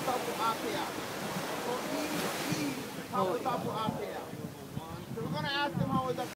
So we're gonna ask him how was that.